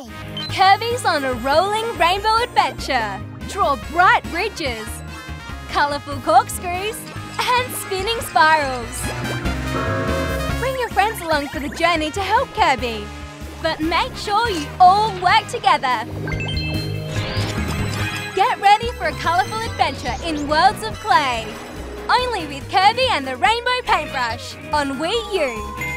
play! Kirby's on a rolling rainbow adventure. Draw bright bridges, colourful corkscrews, and spinning spirals. Bring your friends along for the journey to help Kirby. But make sure you all work together. Get ready for a colourful adventure in Worlds of Clay. Only with Kirby and the Rainbow Paintbrush on Wii U.